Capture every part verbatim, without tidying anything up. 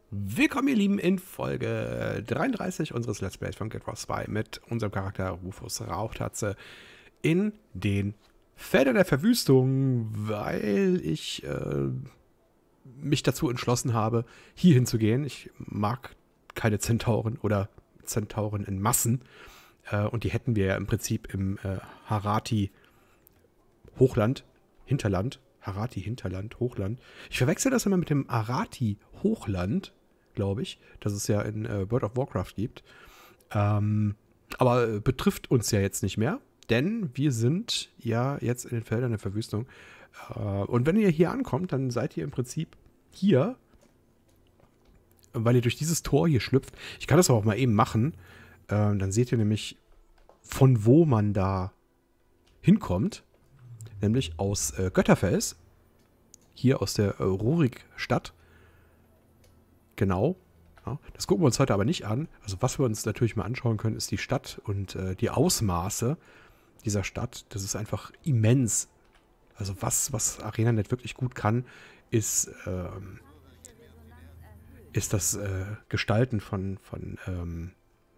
Willkommen, ihr Lieben, in Folge dreiunddreißig unseres Let's Plays von Guild Wars zwei mit unserem Charakter Rufus Rauchtatze in den Feldern der Verwüstung, weil ich äh, mich dazu entschlossen habe, hier hinzugehen. Ich mag keine Zentauren oder Zentauren in Massen äh, und die hätten wir ja im Prinzip im äh, Harati-Hochland, Hinterland, Harati-Hinterland, Hochland. Ich verwechsel das immer mit dem Arati-Hochland, glaube ich, das es ja in äh, World of Warcraft gibt. Ähm, aber äh, betrifft uns ja jetzt nicht mehr, denn wir sind ja jetzt in den Feldern der Verwüstung. Äh, und wenn ihr hier ankommt, dann seid ihr im Prinzip hier, weil ihr durch dieses Tor hier schlüpft. Ich kann das aber auch mal eben machen. Äh, dann seht ihr nämlich, von wo man da hinkommt. Nämlich aus äh, Götterfels. Hier aus der äh, Rurik-Stadt. Genau. Ja, das gucken wir uns heute aber nicht an. Also was wir uns natürlich mal anschauen können, ist die Stadt und äh, die Ausmaße dieser Stadt. Das ist einfach immens. Also was, was ArenaNet wirklich gut kann, ist, ähm, ist das äh, Gestalten von, von ähm,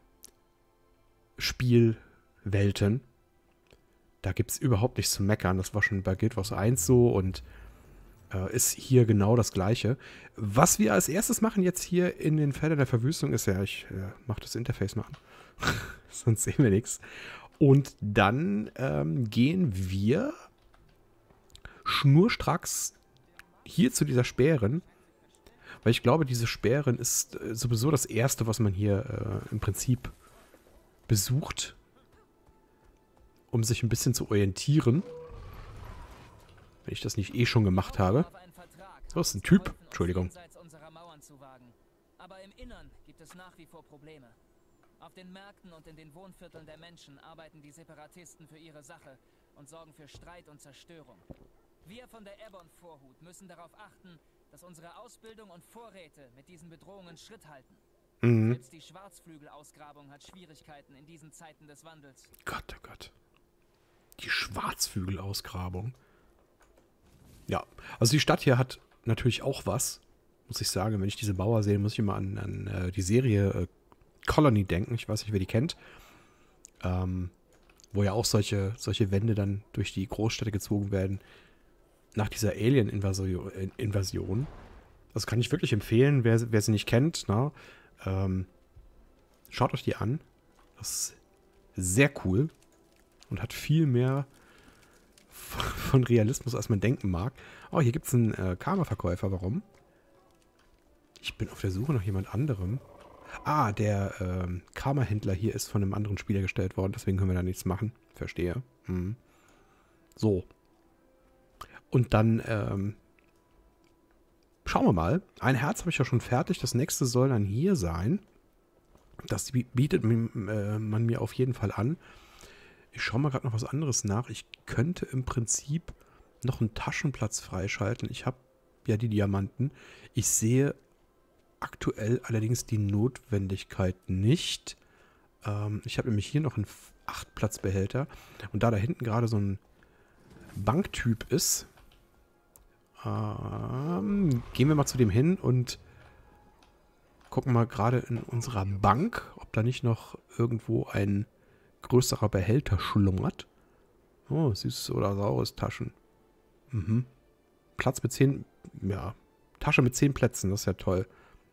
Spielwelten. Da gibt es überhaupt nichts zu meckern. Das war schon bei Guild Wars eins so und äh, ist hier genau das Gleiche. Was wir als erstes machen jetzt hier in den Feldern der Verwüstung ist, ja, ich äh, mache das Interface mal an. Sonst sehen wir nichts. Und dann ähm, gehen wir schnurstracks hier zu dieser Sperren. Weil ich glaube, diese Sperren ist äh, sowieso das Erste, was man hier äh, im Prinzip besucht, um sich ein bisschen zu orientieren. Wenn ich das nicht eh schon gemacht habe. Das ist ein Typ. Entschuldigung. Aber im Innern gibt es nach wie vor Probleme. Auf den Märkten und in den Wohnvierteln der Menschen arbeiten die Separatisten für ihre Sache und sorgen für Streit und Zerstörung. Wir von der Airborne-Vorhut müssen darauf achten, dass unsere Ausbildung und Vorräte mit diesen Bedrohungen Schritt halten. Mhm. Selbst die Schwarzflügel-Ausgrabung hat Schwierigkeiten in diesen Zeiten des Wandels. Gott, oh Gott. Die Schwarzflügel-Ausgrabung. Ja, also die Stadt hier hat natürlich auch was, muss ich sagen. Wenn ich diese Mauer sehe, muss ich immer an, an äh, die Serie äh, Colony denken. Ich weiß nicht, wer die kennt. Ähm, wo ja auch solche, solche Wände dann durch die Großstädte gezogen werden. Nach dieser Alien-Invasion. Invasion. Das kann ich wirklich empfehlen, wer, wer sie nicht kennt. Na, ähm, schaut euch die an. Das ist sehr cool. Und hat viel mehr von Realismus, als man denken mag. Oh, hier gibt es einen äh, Karma-Verkäufer. Warum? Ich bin auf der Suche nach jemand anderem. Ah, der ähm, Karma-Händler hier ist von einem anderen Spieler gestellt worden. Deswegen können wir da nichts machen. Verstehe. Hm. So. Und dann ähm, schauen wir mal. Ein Herz habe ich ja schon fertig. Das nächste soll dann hier sein. Das bietet äh, man mir auf jeden Fall an. Ich schaue mal gerade noch was anderes nach. Ich könnte im Prinzip noch einen Taschenplatz freischalten. Ich habe ja die Diamanten. Ich sehe aktuell allerdings die Notwendigkeit nicht. Ähm, ich habe nämlich hier noch einen acht Platz Behälter. Und da da hinten gerade so ein Banktyp ist, ähm, gehen wir mal zu dem hin und gucken mal gerade in unserer Bank, ob da nicht noch irgendwo ein größerer Behälter schlummert. Oh, süßes oder saures Taschen. Mhm. Platz mit zehn, ja, Tasche mit zehn Plätzen, das ist ja toll.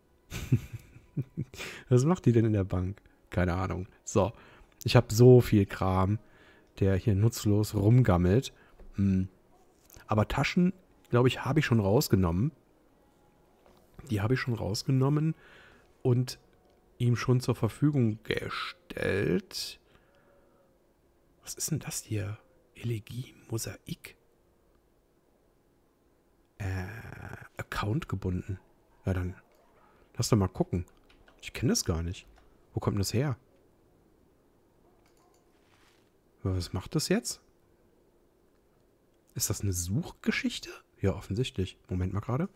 Was macht die denn in der Bank? Keine Ahnung. So, ich habe so viel Kram, der hier nutzlos rumgammelt. Hm. Aber Taschen, glaube ich, habe ich schon rausgenommen. Die habe ich schon rausgenommen und ihm schon zur Verfügung gestellt. Was ist denn das hier? Elegie, Mosaik. Äh, Account gebunden. Ja, dann lass doch mal gucken. Ich kenne das gar nicht. Wo kommt denn das her? Was macht das jetzt? Ist das eine Suchgeschichte? Ja, offensichtlich. Moment mal gerade.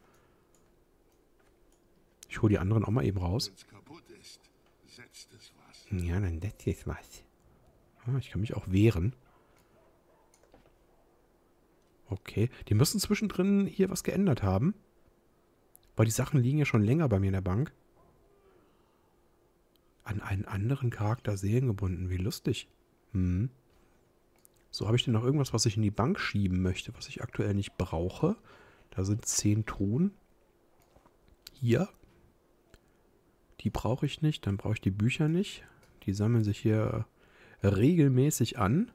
Ich hole die anderen auch mal eben raus. Ja, dann das jetzt was. Ah, ich kann mich auch wehren. Okay. Die müssen zwischendrin hier was geändert haben. Weil die Sachen liegen ja schon länger bei mir in der Bank. An einen anderen Charakter seelengebunden. Wie lustig. Hm. So, habe ich denn noch irgendwas, was ich in die Bank schieben möchte, was ich aktuell nicht brauche? Da sind zehn Truhen. Hier. Die brauche ich nicht. Dann brauche ich die Bücher nicht. Die sammeln sich hier regelmäßig an.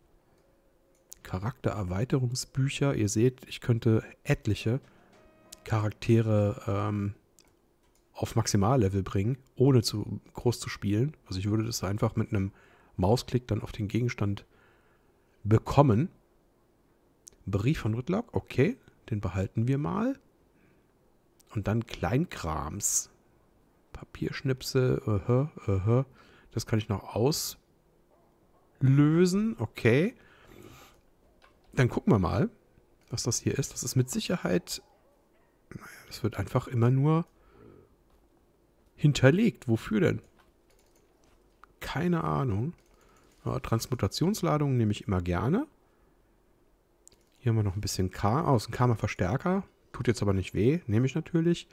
Charaktererweiterungsbücher. Ihr seht, ich könnte etliche Charaktere ähm, auf Maximallevel bringen, ohne zu groß zu spielen. Also ich würde das einfach mit einem Mausklick dann auf den Gegenstand bekommen. Brief von Whitlock, okay, den behalten wir mal. Und dann Kleinkrams. Papierschnipsel, uh-huh, uh-huh. Das kann ich noch auslösen, okay. Dann gucken wir mal, was das hier ist. Das ist mit Sicherheit, naja, das wird einfach immer nur hinterlegt. Wofür denn? Keine Ahnung. Ja, Transmutationsladungen nehme ich immer gerne. Hier haben wir noch ein bisschen K aus, ein Karma-Verstärker. Tut jetzt aber nicht weh, nehme ich natürlich.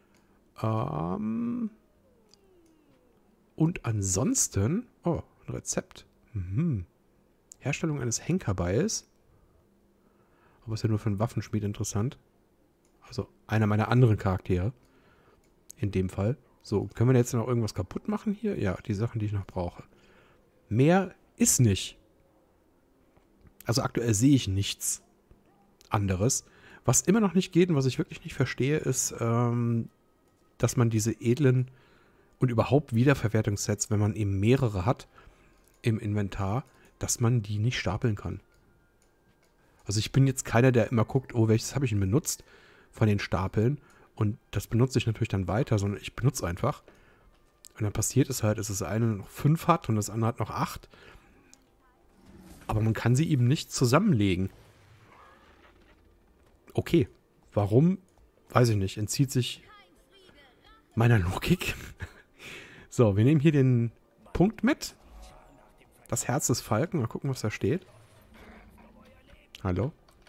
Ähm Und ansonsten, oh, ein Rezept. Mhm. Herstellung eines Henkerbeils. Aber ist ja nur für einen Waffenschmied interessant. Also einer meiner anderen Charaktere. In dem Fall. So, können wir jetzt noch irgendwas kaputt machen hier? Ja, die Sachen, die ich noch brauche. Mehr ist nicht. Also aktuell sehe ich nichts anderes. Was immer noch nicht geht und was ich wirklich nicht verstehe, ist, ähm, dass man diese edlen und überhaupt Wiederverwertungssets, wenn man eben mehrere hat im Inventar, dass man die nicht stapeln kann. Also ich bin jetzt keiner, der immer guckt, oh, welches habe ich denn benutzt von den Stapeln und das benutze ich natürlich dann weiter, sondern ich benutze einfach. Und dann passiert es halt, dass das eine noch fünf hat und das andere hat noch acht. Aber man kann sie eben nicht zusammenlegen. Okay, warum? Weiß ich nicht. Entzieht sich meiner Logik. So, wir nehmen hier den Punkt mit. Das Herz des Falken. Mal gucken, was da steht. Hallo?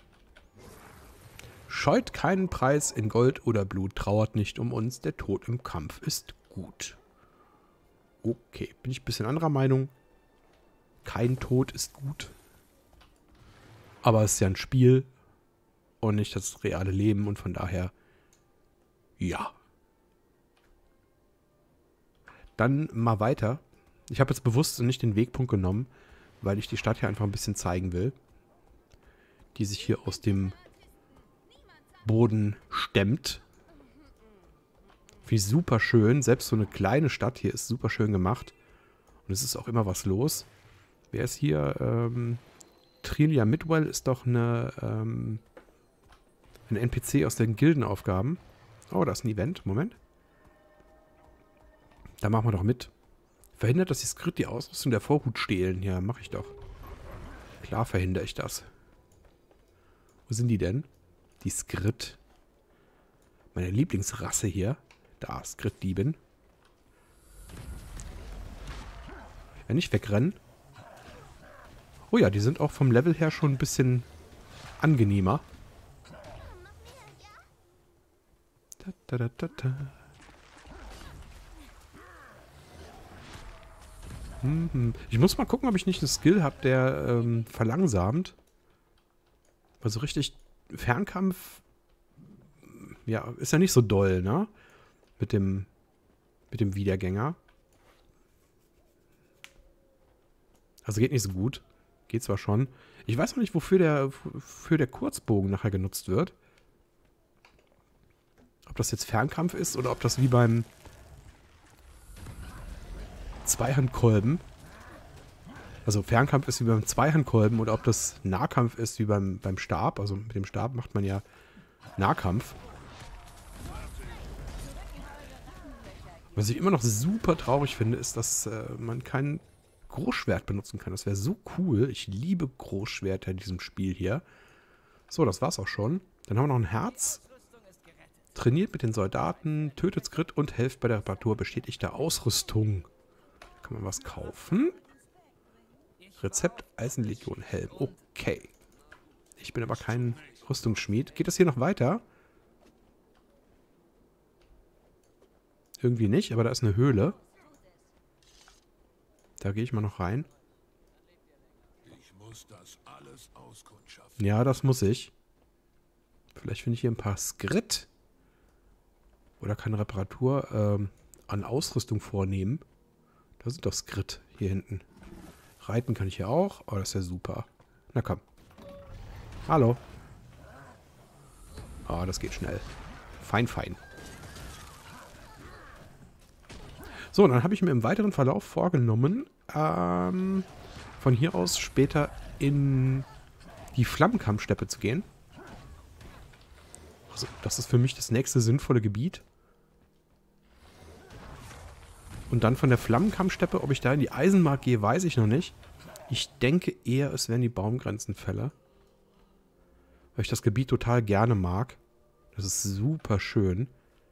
Scheut keinen Preis in Gold oder Blut, trauert nicht um uns, der Tod im Kampf ist gut. Okay, bin ich ein bisschen anderer Meinung. Kein Tod ist gut. Aber es ist ja ein Spiel und nicht das reale Leben und von daher, ja. Dann mal weiter. Ich habe jetzt bewusst nicht den Wegpunkt genommen, weil ich die Stadt hier einfach ein bisschen zeigen will, die sich hier aus dem Boden stemmt. Wie super schön. Selbst so eine kleine Stadt hier ist super schön gemacht. Und es ist auch immer was los. Wer ist hier? Ähm, Trinia Midwell ist doch eine, ähm, ein N P C aus den Gildenaufgaben. Oh, da ist ein Event. Moment. Da machen wir doch mit. Verhindert, dass die Skrit die Ausrüstung der Vorhut stehlen. Ja, mache ich doch. Klar verhindere ich das. Wo sind die denn? Die Skrit. Meine Lieblingsrasse hier. Da, Skrit-Diebin. Ja, nicht wegrennen. Oh ja, die sind auch vom Level her schon ein bisschen angenehmer. Da, da, da, da, da. Ich muss mal gucken, ob ich nicht einen Skill habe, der ähm, verlangsamt. Also richtig Fernkampf, ja, ist ja nicht so doll, ne? Mit dem, mit dem Wiedergänger. Also geht nicht so gut. Geht zwar schon. Ich weiß noch nicht, wofür der, für der Kurzbogen nachher genutzt wird. Ob das jetzt Fernkampf ist oder ob das wie beim Zweihandkolben. Also Fernkampf ist wie beim Zweihandkolben oder ob das Nahkampf ist wie beim, beim Stab. Also mit dem Stab macht man ja Nahkampf. Was ich immer noch super traurig finde, ist, dass äh, man kein Großschwert benutzen kann. Das wäre so cool. Ich liebe Großschwerter in diesem Spiel hier. So, das war's auch schon. Dann haben wir noch ein Herz. Trainiert mit den Soldaten, tötet Skrit und helft bei der Reparatur bestätigter Ausrüstung. Kann man was kaufen? Rezept Eisenlegion Helm. Okay. Ich bin aber kein Rüstungsschmied. Geht das hier noch weiter? irgendwie nicht, aber da ist eine Höhle. Da gehe ich mal noch rein. Ich muss das alles auskundschaften. Ja, das muss ich. Vielleicht finde ich hier ein paar Skrit. Oder kann Reparatur ähm, an Ausrüstung vornehmen. Da sind doch Skrit hier hinten. Reiten kann ich hier auch. Oh, das ist ja super. Na komm. Hallo. Oh, das geht schnell. Fein, fein. So, dann habe ich mir im weiteren Verlauf vorgenommen, ähm, von hier aus später in die Flammenkammsteppe zu gehen. Also, das ist für mich das nächste sinnvolle Gebiet. Und dann von der Flammenkammsteppe, ob ich da in die Eisenmark gehe, weiß ich noch nicht. Ich denke eher, es wären die Baumgrenzenfälle. Weil ich das Gebiet total gerne mag. Das ist super schön.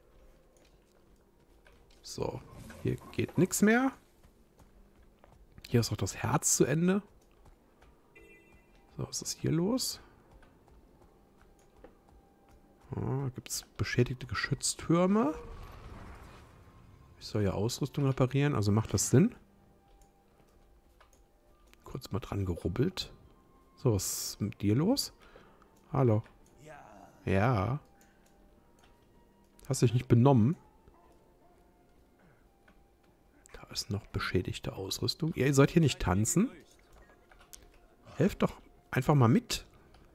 So, hier geht nichts mehr. Hier ist auch das Herz zu Ende. So, was ist hier los? Oh, gibt es beschädigte Geschütztürme. Ich soll ja Ausrüstung reparieren, also macht das Sinn. Kurz mal dran gerubbelt. So, was ist mit dir los? Hallo. Ja. Hast dich nicht benommen? Da ist noch beschädigte Ausrüstung. Ihr sollt hier nicht tanzen. Helft doch einfach mal mit.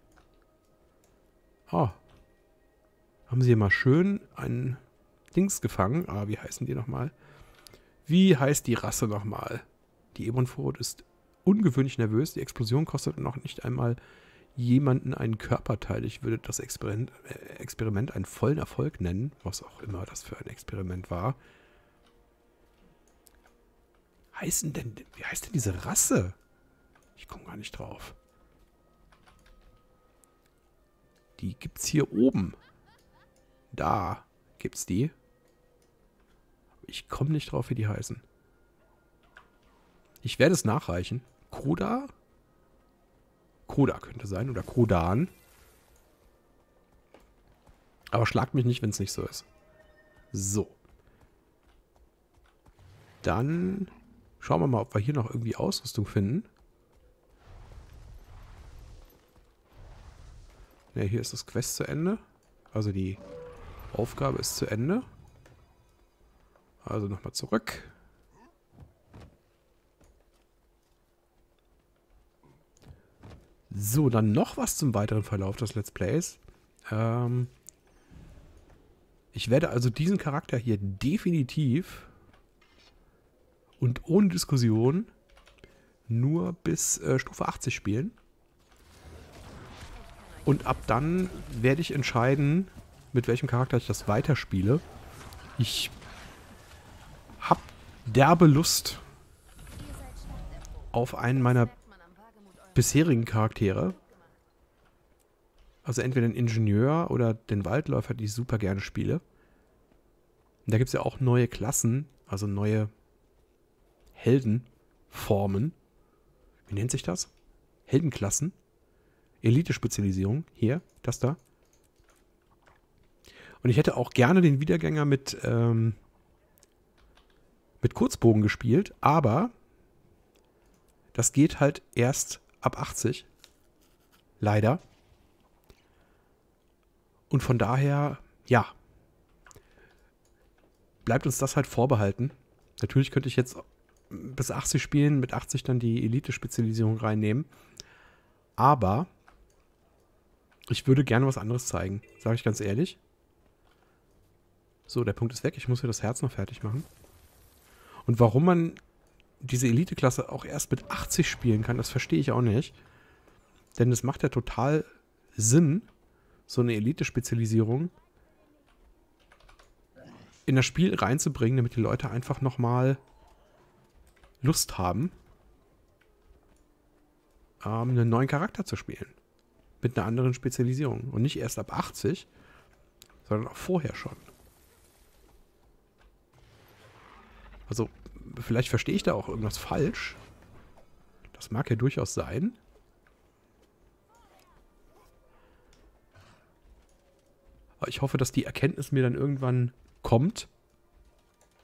Oh. Haben sie hier mal schön ein Dings gefangen. Ah, wie heißen die nochmal? Wie heißt die Rasse nochmal? Die Ebon-Vorhut ist ungewöhnlich nervös. Die Explosion kostet noch nicht einmal jemanden einen Körperteil. Ich würde das Experiment, äh, Experiment einen vollen Erfolg nennen. Was auch immer das für ein Experiment war. Heißen denn, wie heißt denn diese Rasse? Ich komme gar nicht drauf. Die gibt's hier oben. Da gibt's die. Ich komme nicht drauf, wie die heißen. Ich werde es nachreichen. Koda? Koda könnte sein. Oder Kodan. Aber schlagt mich nicht, wenn es nicht so ist. So. Dann schauen wir mal, ob wir hier noch irgendwie Ausrüstung finden. Ne, hier ist das Quest zu Ende. Also die Aufgabe ist zu Ende. Also nochmal zurück. So, dann noch was zum weiteren Verlauf des Let's Plays. Ähm ich werde also diesen Charakter hier definitiv und ohne Diskussion nur bis äh, Stufe achtzig spielen. Und ab dann werde ich entscheiden, mit welchem Charakter ich das weiterspiele. Ich habe derbe Lust auf einen meiner bisherigen Charaktere. Also entweder den Ingenieur oder den Waldläufer, die ich super gerne spiele. Und da gibt es ja auch neue Klassen, also neue Heldenformen. Wie nennt sich das? Heldenklassen. Elite-Spezialisierung. Hier, das da. Und ich hätte auch gerne den Wiedergänger mit, ähm, mit Kurzbogen gespielt, aber das geht halt erst ab achtzig. Leider. Und von daher, ja, bleibt uns das halt vorbehalten. Natürlich könnte ich jetzt bis achtzig spielen, mit achtzig dann die Elite-Spezialisierung reinnehmen. Aber ich würde gerne was anderes zeigen, sage ich ganz ehrlich. So, der Punkt ist weg. Ich muss hier das Herz noch fertig machen. Und warum man diese Elite-Klasse auch erst mit achtzig spielen kann, das verstehe ich auch nicht. Denn es macht ja total Sinn, so eine Elite-Spezialisierung in das Spiel reinzubringen, damit die Leute einfach nochmal Lust haben, ähm, einen neuen Charakter zu spielen. Mit einer anderen Spezialisierung. Und nicht erst ab achtzig, sondern auch vorher schon. Also, vielleicht verstehe ich da auch irgendwas falsch. Das mag ja durchaus sein. Aber ich hoffe, dass die Erkenntnis mir dann irgendwann kommt.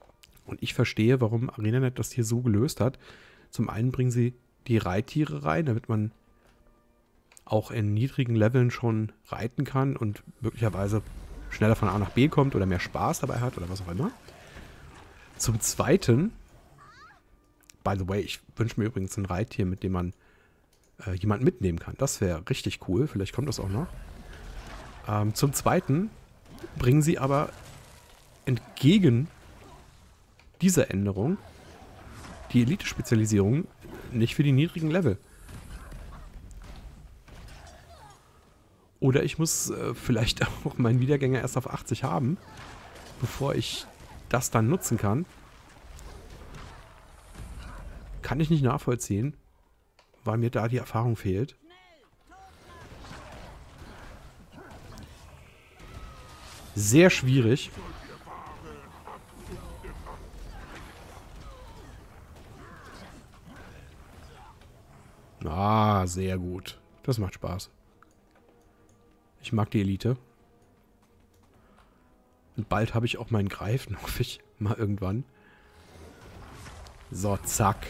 Und ich verstehe, warum ArenaNet das hier so gelöst hat. Zum einen bringen sie die Reittiere rein, damit man auch in niedrigen Leveln schon reiten kann und möglicherweise schneller von A nach B kommt oder mehr Spaß dabei hat oder was auch immer. Zum Zweiten, by the way, ich wünsche mir übrigens ein Reittier, mit dem man äh, jemanden mitnehmen kann. Das wäre richtig cool, vielleicht kommt das auch noch. Ähm, zum Zweiten bringen sie aber entgegen dieser Änderung die Elite-Spezialisierung nicht für die niedrigen Level. Oder ich muss äh, vielleicht auch meinen Wiedergänger erst auf achtzig haben, bevor ich das dann nutzen kann. Kann ich nicht nachvollziehen, weil mir da die Erfahrung fehlt. Sehr schwierig. Ah, sehr gut. Das macht Spaß. Ich mag die Elite. Und bald habe ich auch meinen Greifen, hoffe ich, mal irgendwann. So, zack.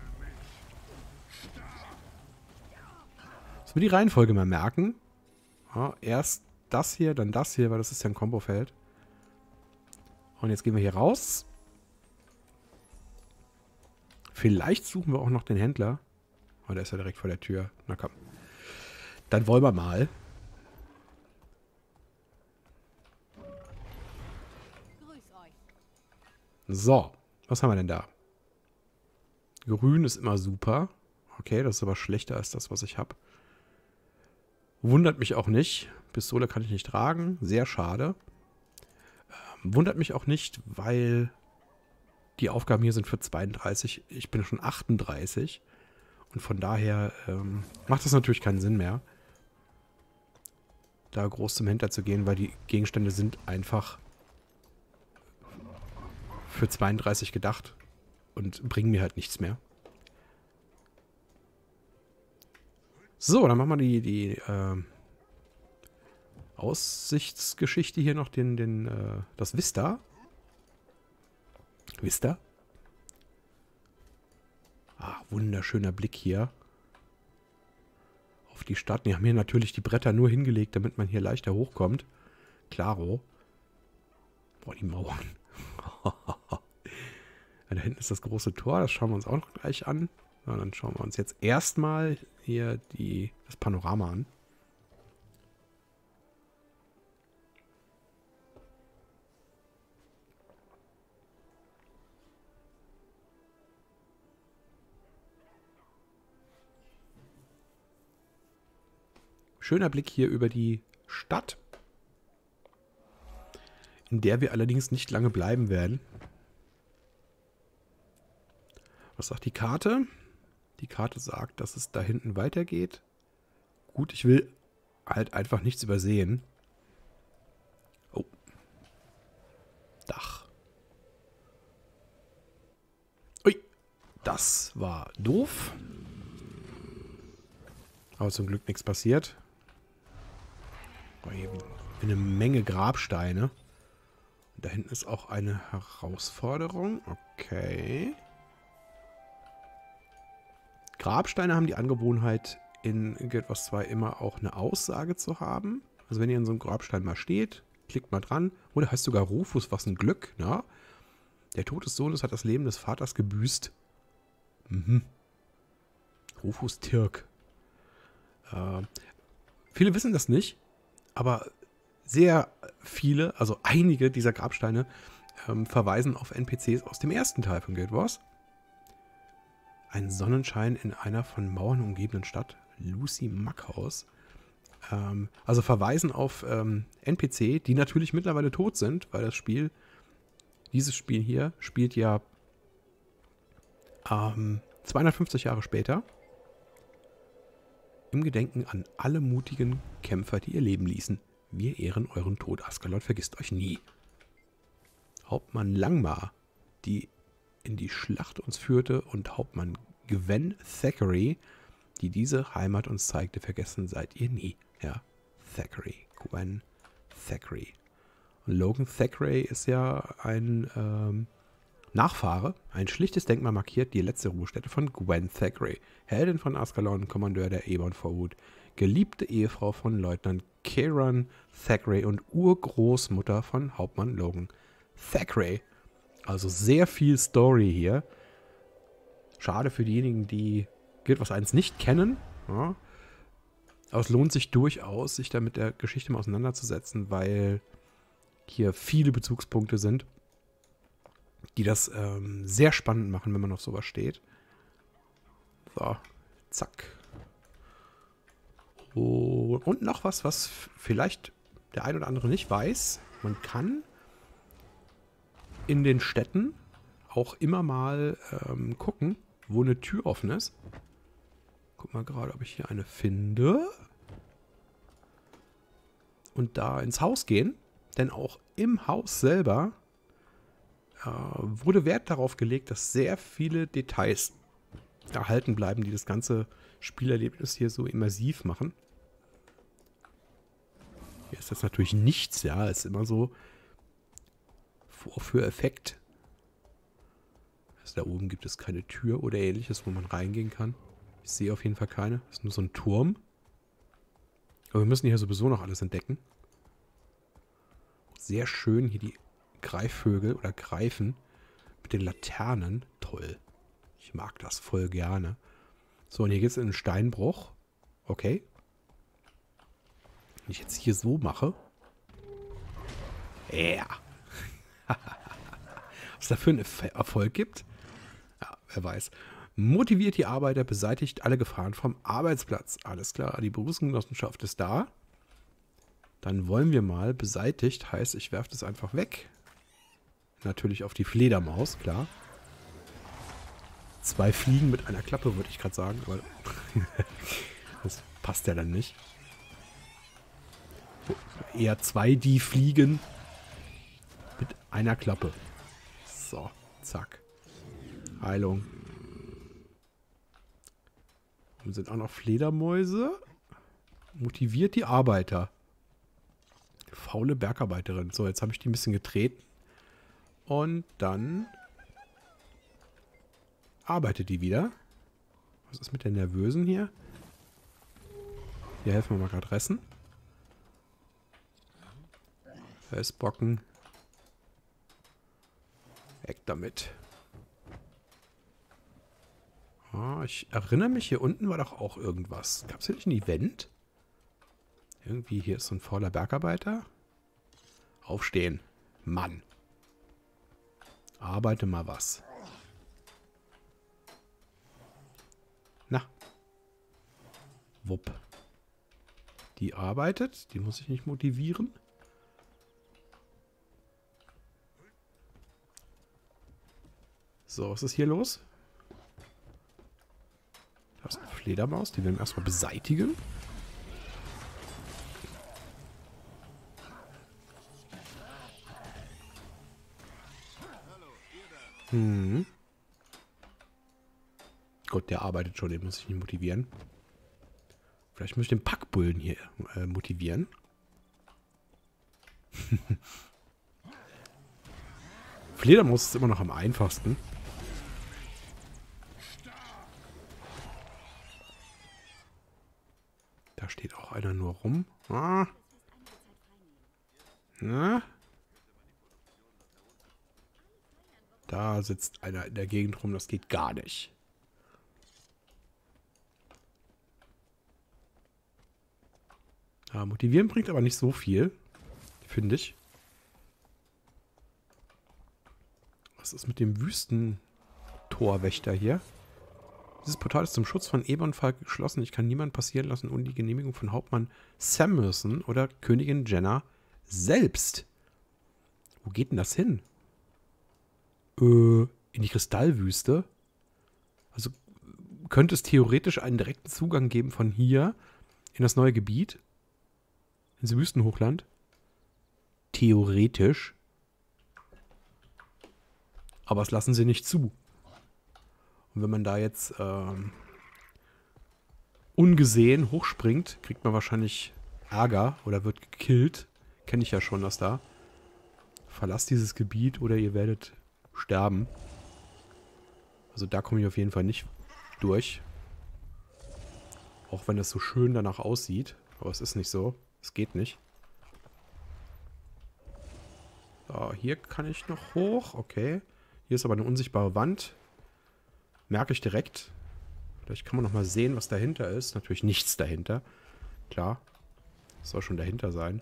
Sollen wir die Reihenfolge mal merken? Ja, erst das hier, dann das hier, weil das ist ja ein Kombofeld. Und jetzt gehen wir hier raus. Vielleicht suchen wir auch noch den Händler. Oh, der ist ja direkt vor der Tür. Na komm. Dann wollen wir mal. So, was haben wir denn da? Grün ist immer super. Okay, das ist aber schlechter als das, was ich habe. Wundert mich auch nicht. Pistole kann ich nicht tragen. Sehr schade. Ähm, wundert mich auch nicht, weil die Aufgaben hier sind für zweiunddreißig. Ich bin schon achtunddreißig. Und von daher ähm, macht das natürlich keinen Sinn mehr, da groß zum Händler zu gehen, weil die Gegenstände sind einfach für zweiunddreißig gedacht und bringen mir halt nichts mehr. So, dann machen wir die, die äh, Aussichtsgeschichte hier noch, den, den, äh, das Vista. Vista? Ah, wunderschöner Blick hier auf die Stadt. Die haben hier natürlich die Bretter nur hingelegt, damit man hier leichter hochkommt. Klaro. Boah, die Mauern. Da hinten ist das große Tor, das schauen wir uns auch noch gleich an. Ja, dann schauen wir uns jetzt erstmal hier die, das Panorama an. Schöner Blick hier über die Stadt, in der wir allerdings nicht lange bleiben werden. Was sagt die Karte? Die Karte sagt, dass es da hinten weitergeht. Gut, ich will halt einfach nichts übersehen. Oh. Dach. Ui. Das war doof. Aber zum Glück nichts passiert. Oh, hier eine Menge Grabsteine. Und da hinten ist auch eine Herausforderung. Okay. Grabsteine haben die Angewohnheit, in Guild Wars zwei immer auch eine Aussage zu haben. Also wenn ihr in so einem Grabstein mal steht, klickt mal dran. Oder heißt sogar Rufus, was ein Glück, na? Der Tod des Sohnes hat das Leben des Vaters gebüßt. Mhm. Rufus Tirk. Äh, viele wissen das nicht, aber sehr viele, also einige dieser Grabsteine ähm, verweisen auf N P Cs aus dem ersten Teil von Guild Wars. Ein Sonnenschein in einer von Mauern umgebenen Stadt, Lucy Mackhaus. Ähm, also verweisen auf ähm, N P C, die natürlich mittlerweile tot sind, weil das Spiel, dieses Spiel hier, spielt ja ähm, zweihundertfünfzig Jahre später. Im Gedenken an alle mutigen Kämpfer, die ihr Leben ließen. Wir ehren euren Tod. Ascalon vergisst euch nie. Hauptmann Langmar, die in die Schlacht uns führte, und Hauptmann Gwen Thackeray, die diese Heimat uns zeigte, vergessen seid ihr nie. Ja, Thackeray. Gwen Thackeray. Und Logan Thackeray ist ja ein ähm, Nachfahre. Ein schlichtes Denkmal markiert die letzte Ruhestätte von Gwen Thackeray, Heldin von Ascalon, Kommandeur der Ebon Vorhut, geliebte Ehefrau von Leutnant Kieran Thackeray und Urgroßmutter von Hauptmann Logan Thackeray. Also sehr viel Story hier. Schade für diejenigen, die Guild Wars eins nicht kennen. Ja. Aber es lohnt sich durchaus, sich da mit der Geschichte mal auseinanderzusetzen, weil hier viele Bezugspunkte sind, die das ähm, sehr spannend machen, wenn man auf sowas steht. So, zack. Oh, und noch was, was vielleicht der ein oder andere nicht weiß. Man kann in den Städten auch immer mal ähm, gucken, wo eine Tür offen ist. Guck mal gerade, ob ich hier eine finde. Und da ins Haus gehen. Denn auch im Haus selber äh, wurde Wert darauf gelegt, dass sehr viele Details erhalten bleiben, die das ganze Spielerlebnis hier so immersiv machen. Hier ist das natürlich nichts, ja, ist immer so Vorführeffekt. Also da oben gibt es keine Tür oder ähnliches, wo man reingehen kann. Ich sehe auf jeden Fall keine. Das ist nur so ein Turm. Aber wir müssen hier sowieso noch alles entdecken. Sehr schön hier die Greifvögel oder Greifen mit den Laternen. Toll. Ich mag das voll gerne. So, und hier geht es in einen Steinbruch. Okay. Wenn ich jetzt hier so mache. Ja. Yeah. Was es dafür einen Erfolg gibt? Ja, wer weiß. Motiviert die Arbeiter, beseitigt alle Gefahren vom Arbeitsplatz. Alles klar, die Berufsgenossenschaft ist da. Dann wollen wir mal, beseitigt heißt, ich werfe das einfach weg. Natürlich auf die Fledermaus, klar. Zwei Fliegen mit einer Klappe, würde ich gerade sagen. Aber das passt ja dann nicht. Eher zwei, die fliegen mit einer Klappe. So, zack. Heilung. Und sind auch noch Fledermäuse. Motiviert die Arbeiter. Faule Bergarbeiterin. So, jetzt habe ich die ein bisschen getreten. Und dann arbeitet die wieder. Was ist mit der Nervösen hier? Hier helfen wir mal gerade Ressen. Festbocken. Weg damit. Ah, ich erinnere mich, hier unten war doch auch irgendwas. Gab es hier nicht ein Event? Irgendwie, hier ist so ein fauler Bergarbeiter. Aufstehen. Mann. Arbeite mal was. Na. Wupp. Die arbeitet. Die muss ich nicht motivieren. So, was ist hier los? Da ist eine Fledermaus. Die werden wir erstmal beseitigen. Hm. Gott, der arbeitet schon. Den muss ich nicht motivieren. Vielleicht muss ich den Packbullen hier äh, motivieren. Fledermaus ist immer noch am einfachsten. Da steht auch einer nur rum. Ah. Na? Da sitzt einer in der Gegend rum. Das geht gar nicht. Ja, motivieren bringt aber nicht so viel. Finde ich. Was ist mit dem Wüstentorwächter hier? Dieses Portal ist zum Schutz von Ebonfall geschlossen. Ich kann niemanden passieren lassen ohne die Genehmigung von Hauptmann Samuelson oder Königin Jenna selbst. Wo geht denn das hin? Äh, in die Kristallwüste? Also könnte es theoretisch einen direkten Zugang geben von hier in das neue Gebiet? Ins Wüstenhochland? Theoretisch. Aber es lassen sie nicht zu. Und wenn man da jetzt ähm, ungesehen hochspringt, kriegt man wahrscheinlich Ärger oder wird gekillt. Kenne ich ja schon das da. Verlasst dieses Gebiet oder ihr werdet sterben. Also da komme ich auf jeden Fall nicht durch. Auch wenn es so schön danach aussieht. Aber es ist nicht so. Es geht nicht. So, hier kann ich noch hoch. Okay. Hier ist aber eine unsichtbare Wand. Merke ich direkt. Vielleicht kann man noch mal sehen, was dahinter ist. Natürlich nichts dahinter. Klar. Das soll schon dahinter sein.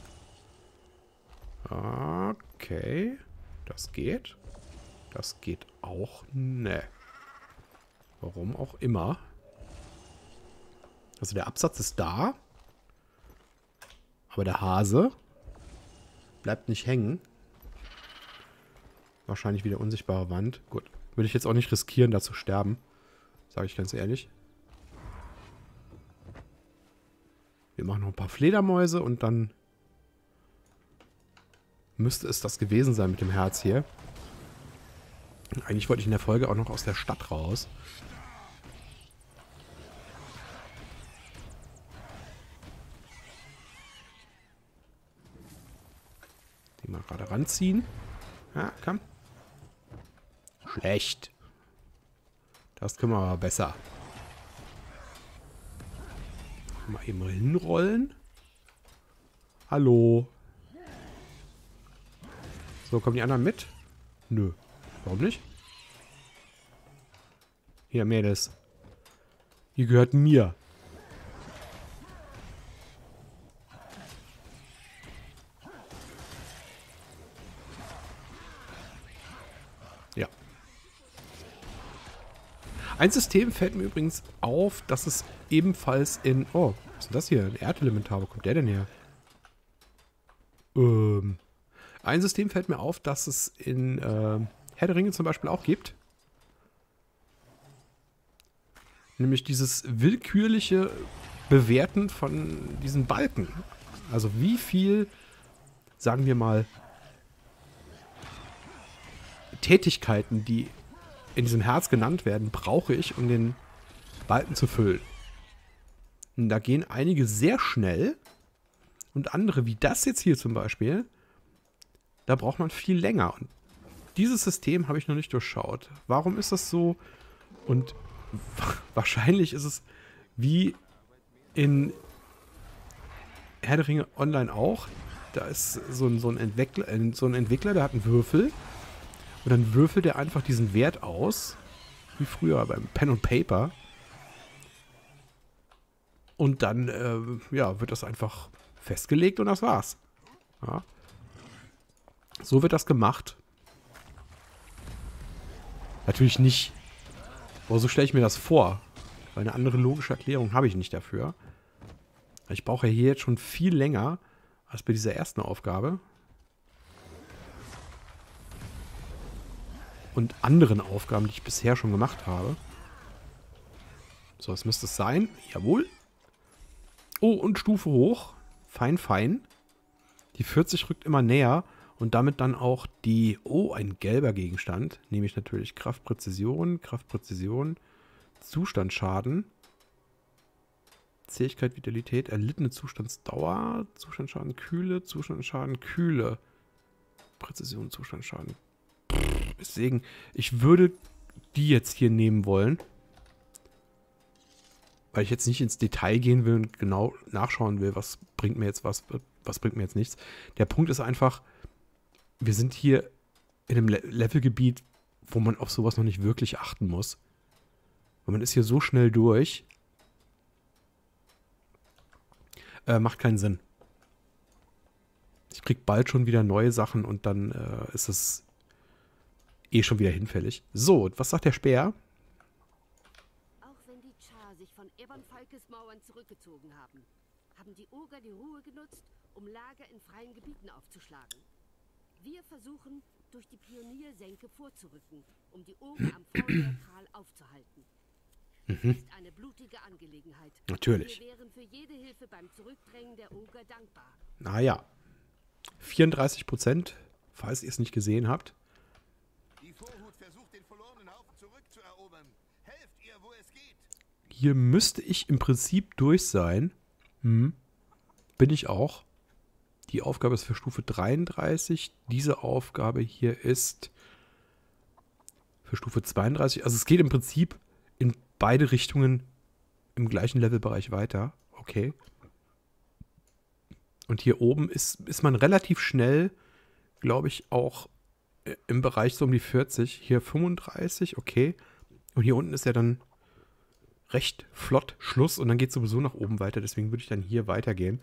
Okay. Das geht. Das geht auch. Ne. Warum auch immer. Also der Absatz ist da. Aber der Hase bleibt nicht hängen. Wahrscheinlich wieder unsichtbare Wand. Gut. Würde ich jetzt auch nicht riskieren, da zu sterben. Sage ich ganz ehrlich. Wir machen noch ein paar Fledermäuse und dann müsste es das gewesen sein mit dem Herz hier. Eigentlich wollte ich in der Folge auch noch aus der Stadt raus. Die mal gerade ranziehen. Ja, komm. Schlecht. Das können wir aber besser. Mal eben mal hinrollen. Hallo. So, kommen die anderen mit? Nö. Warum nicht? Hier, Mädels. Ihr gehört mir. Ja. Ein System fällt mir übrigens auf, dass es ebenfalls in... Oh, was ist denn das hier? Ein Erdelementar. Wo kommt der denn her? Ähm... Ein System fällt mir auf, dass es in äh, Herr der Ringe zum Beispiel auch gibt. Nämlich dieses willkürliche Bewerten von diesen Balken. Also wie viel, sagen wir mal, Tätigkeiten, die in diesem Herz genannt werden, brauche ich, um den Balken zu füllen. Und da gehen einige sehr schnell und andere, wie das jetzt hier zum Beispiel, da braucht man viel länger. Und dieses System habe ich noch nicht durchschaut. Warum ist das so? Und wahrscheinlich ist es wie in Herr der Ringe Online auch. Da ist so ein, so ein, Entwickler, so ein Entwickler, der hat einen Würfel. Und dann würfelt er einfach diesen Wert aus. Wie früher beim Pen und Paper. Und dann äh, ja, wird das einfach festgelegt und das war's. Ja. So wird das gemacht. Natürlich nicht. Aber so stelle ich mir das vor. Weil eine andere logische Erklärung habe ich nicht dafür. Ich brauche ja hier jetzt schon viel länger als bei dieser ersten Aufgabe. Und anderen Aufgaben, die ich bisher schon gemacht habe. So, das müsste es sein. Jawohl. Oh, und Stufe hoch. Fein, fein. Die vierzig rückt immer näher. Und damit dann auch die... Oh, ein gelber Gegenstand. Nämlich natürlich Kraftpräzision, Kraftpräzision, Zustandsschaden, Zähigkeit, Vitalität, erlittene Zustandsdauer, Zustandsschaden, Kühle, Zustandsschaden, Kühle. Präzision, Zustandsschaden. Deswegen, ich würde die jetzt hier nehmen wollen. Weil ich jetzt nicht ins Detail gehen will und genau nachschauen will, was bringt mir jetzt was, was bringt mir jetzt nichts. Der Punkt ist einfach... Wir sind hier in einem Le- Levelgebiet, wo man auf sowas noch nicht wirklich achten muss. Und man ist hier so schnell durch. Äh, macht keinen Sinn. Ich krieg bald schon wieder neue Sachen und dann äh, ist es eh schon wieder hinfällig. So, was sagt der Speer? Auch wenn die Char sich von Ebernfalkes Mauern zurückgezogen haben, haben die Oger die Ruhe genutzt, um Lager in freien Gebieten aufzuschlagen. Wir versuchen, durch die Pioniersenke vorzurücken, um die Oger am Feuertal aufzuhalten. Mhm. Das ist eine blutige Angelegenheit. Natürlich. Wir wären für jede Hilfe beim Zurückdrängen der Oger dankbar. Naja. vierunddreißig Prozent, falls ihr es nicht gesehen habt. Die Vorhut versucht, den verlorenen Haufen zurückzuerobern. Helft ihr, wo es geht. Hier müsste ich im Prinzip durch sein. Hm. Bin ich auch. Die Aufgabe ist für Stufe dreiunddreißig. Diese Aufgabe hier ist Für Stufe zweiunddreißig. Also es geht im Prinzip in beide Richtungen im gleichen Levelbereich weiter. Okay. Und hier oben ist, ist man relativ schnell, glaube ich, auch im Bereich so um die vierzig. Hier fünfunddreißig, okay. Und hier unten ist ja dann recht flott Schluss und dann geht es sowieso nach oben weiter. Deswegen würde ich dann hier weitergehen.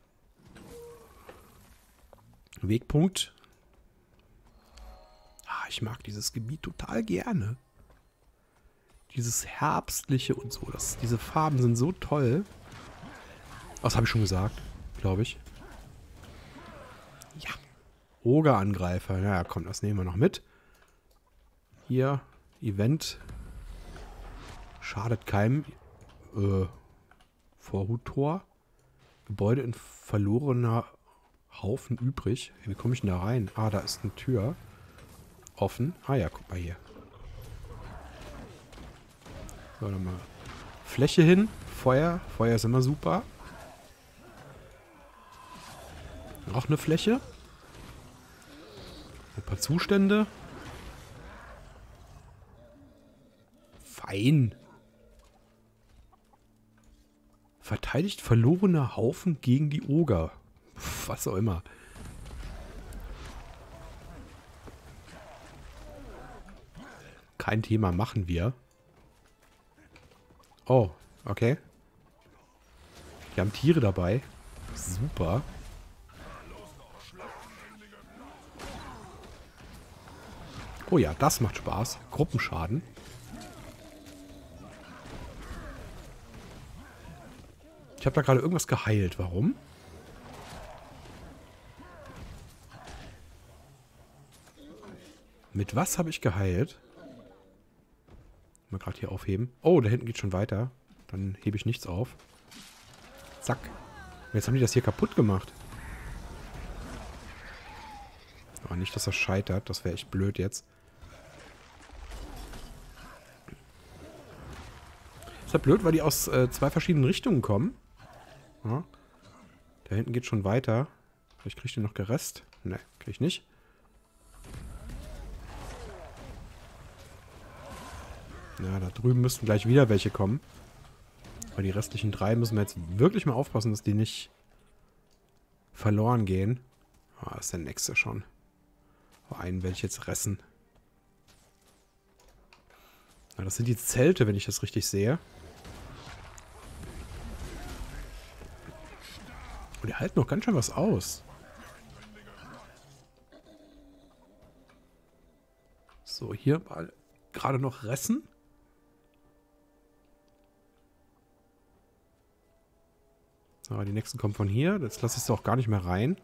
Wegpunkt. Ah, ich mag dieses Gebiet total gerne. Dieses Herbstliche und so. Das, diese Farben sind so toll. Das habe ich schon gesagt, glaube ich. Ja. Ogerangreifer. Naja, komm, das nehmen wir noch mit. Hier, Event. Schadet keinem. Äh, Vorhuttor. Gebäude in verlorener Haufen übrig. Wie komme ich denn da rein? Ah, da ist eine Tür. Offen. Ah ja, guck mal hier. So, dann mal Fläche hin. Feuer. Feuer ist immer super. Noch eine Fläche. Ein paar Zustände. Fein. Verteidigt verlorene Haufen gegen die Oger. Pff, was auch immer. Kein Thema, machen wir. Oh, okay. Wir haben Tiere dabei. Super. Oh ja, das macht Spaß. Gruppenschaden. Ich habe da gerade irgendwas geheilt. Warum? Mit was habe ich geheilt? Mal gerade hier aufheben. Oh, da hinten geht schon weiter. Dann hebe ich nichts auf. Zack. Jetzt haben die das hier kaputt gemacht. Aber nicht, dass das scheitert. Das wäre echt blöd jetzt. Ist ja blöd, weil die aus äh, zwei verschiedenen Richtungen kommen. Ja. Da hinten geht schon weiter. Vielleicht kriege ich den noch gerest. Ne, kriege ich nicht. Ja, da drüben müssten gleich wieder welche kommen. Aber die restlichen drei müssen wir jetzt wirklich mal aufpassen, dass die nicht verloren gehen. Ah, ist der nächste schon. Oh, einen werde ich jetzt ressen. Na, das sind die Zelte, wenn ich das richtig sehe. Und die halten noch ganz schön was aus. So, hier mal gerade noch ressen. So, die nächsten kommen von hier. Jetzt lasse ich sie auch gar nicht mehr rein.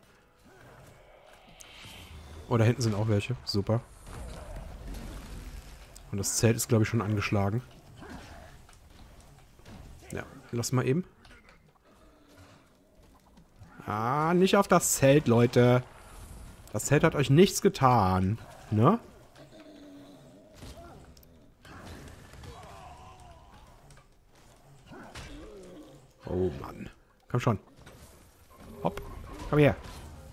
Oh, da hinten sind auch welche. Super. Und das Zelt ist, glaube ich, schon angeschlagen. Ja, lass mal eben. Ah, nicht auf das Zelt, Leute. Das Zelt hat euch nichts getan. Ne? Oh, Mann. Komm schon. Hopp. Komm her.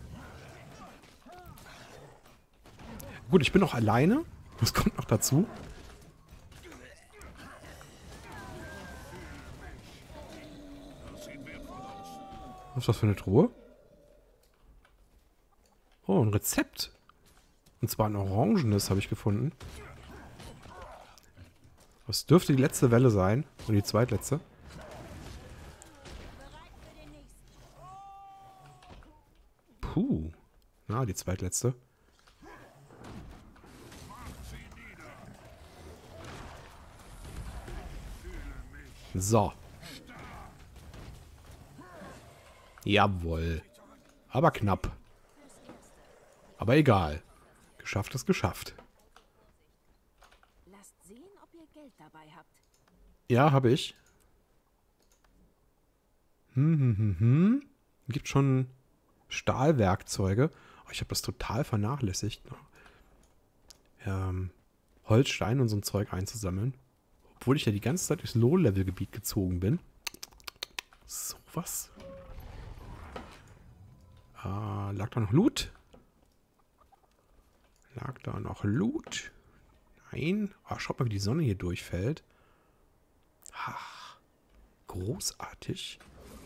Gut, ich bin noch alleine. Das kommt noch dazu. Was ist das für eine Truhe? Oh, ein Rezept. Und zwar ein orangenes habe ich gefunden. Das dürfte die letzte Welle sein. Und die zweitletzte. Puh. Na, die zweitletzte. So. Jawohl. Aber knapp. Aber egal. Geschafft ist geschafft. Lasst sehen, ob ihr Geld dabei habt. Ja, habe ich. Hm, hm, hm, hm. Gibt schon Stahlwerkzeuge. Oh, ich habe das total vernachlässigt. Ähm, Holz, Stein und so ein Zeug einzusammeln. Obwohl ich ja die ganze Zeit durchs Low-Level-Gebiet gezogen bin. So was. Ah, lag da noch Loot? Lag da noch Loot? Nein. Oh, schaut mal, wie die Sonne hier durchfällt. Ach, großartig.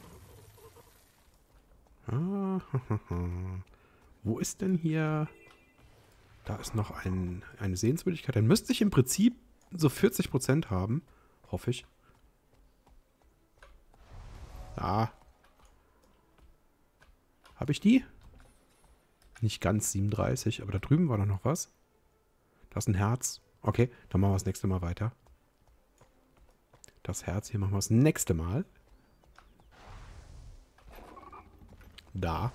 Ah, wo ist denn hier... Da ist noch ein, eine Sehenswürdigkeit. Dann müsste ich im Prinzip so vierzig Prozent haben. Hoffe ich. Da. Habe ich die? Nicht ganz siebenunddreißig, aber da drüben war doch noch was. Da ist ein Herz. Okay, dann machen wir das nächste Mal weiter. Das Herz hier machen wir das nächste Mal. Da.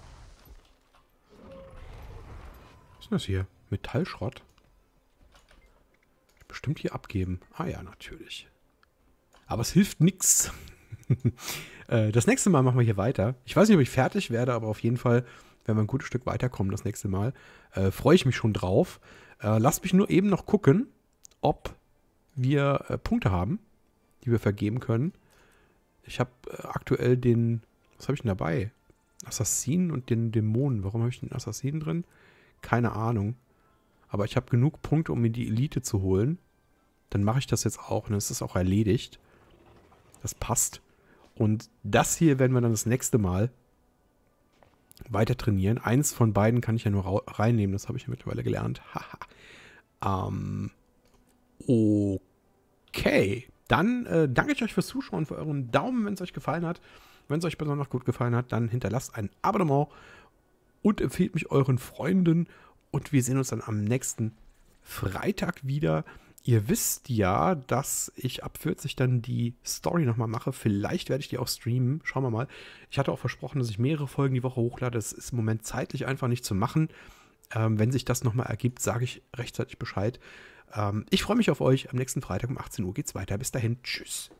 Was ist denn das hier? Metallschrott? Bestimmt hier abgeben. Ah ja, natürlich. Aber es hilft nichts. Das nächste Mal machen wir hier weiter. Ich weiß nicht, ob ich fertig werde, aber auf jeden Fall, wenn wir ein gutes Stück weiterkommen das nächste Mal, äh, freue ich mich schon drauf. Äh, lasst mich nur eben noch gucken, ob wir äh, Punkte haben, die wir vergeben können. Ich habe äh, aktuell den, was habe ich denn dabei? Assassinen und den Dämonen. Warum habe ich den Assassinen drin? Keine Ahnung. Aber ich habe genug Punkte, um mir die Elite zu holen. Dann mache ich das jetzt auch und dann ist es auch erledigt. Das passt. Und das hier werden wir dann das nächste Mal weiter trainieren. Eins von beiden kann ich ja nur reinnehmen. Das habe ich ja mittlerweile gelernt. ähm, okay. Dann äh, danke ich euch fürs Zuschauen, für euren Daumen, wenn es euch gefallen hat. Wenn es euch besonders gut gefallen hat, dann hinterlasst ein Abonnement und empfehlt mich euren Freunden. Und wir sehen uns dann am nächsten Freitag wieder. Ihr wisst ja, dass ich ab vierzig dann die Story nochmal mache. Vielleicht werde ich die auch streamen. Schauen wir mal. Ich hatte auch versprochen, dass ich mehrere Folgen die Woche hochlade. Das ist im Moment zeitlich einfach nicht zu machen. Ähm, wenn sich das nochmal ergibt, sage ich rechtzeitig Bescheid. Ähm, ich freue mich auf euch. Am nächsten Freitag um achtzehn Uhr geht's weiter. Bis dahin. Tschüss.